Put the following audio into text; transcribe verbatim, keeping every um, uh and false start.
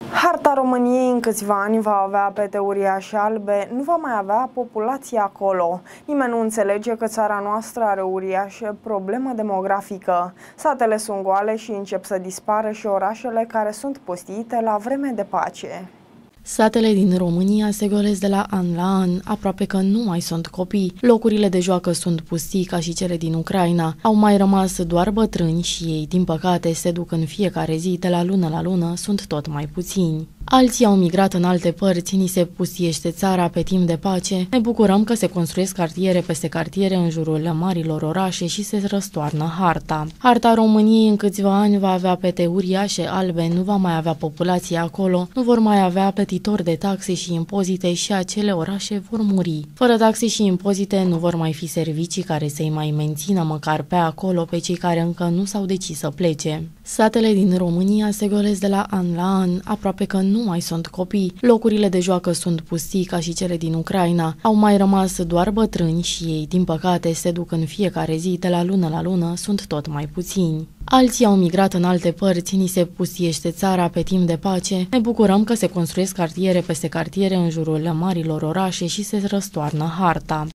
Harta României în câțiva ani va avea pete uriașe albe, nu va mai avea populație acolo. Nimeni nu înțelege că țara noastră are uriașă problemă demografică. Satele sunt goale și încep să dispară și orașele care sunt pustiite la vreme de pace. Satele din România se golesc de la an la an, aproape că nu mai sunt copii. Locurile de joacă sunt pustii ca și cele din Ucraina. Au mai rămas doar bătrâni și ei, din păcate, se duc în fiecare zi, de la lună la lună, sunt tot mai puțini. Alții au migrat în alte părți, ni se pustiește țara pe timp de pace. Ne bucurăm că se construiesc cartiere peste cartiere în jurul marilor orașe și se răstoarnă harta. Harta României în câțiva ani va avea pete uriașe albe, nu va mai avea populație acolo, nu vor mai avea plătitori de taxe și impozite și acele orașe vor muri. Fără taxe și impozite nu vor mai fi servicii care să-i mai mențină măcar pe acolo pe cei care încă nu s-au decis să plece. Satele din România se golesc de la an la an, aproape că nu mai sunt copii. Locurile de joacă sunt pustii ca și cele din Ucraina. Au mai rămas doar bătrâni și ei, din păcate, se duc în fiecare zi, de la lună la lună, sunt tot mai puțini. Alții au migrat în alte părți, ni se pustiește țara pe timp de pace. Ne bucurăm că se construiesc cartiere peste cartiere în jurul marilor orașe și se răstoarnă harta.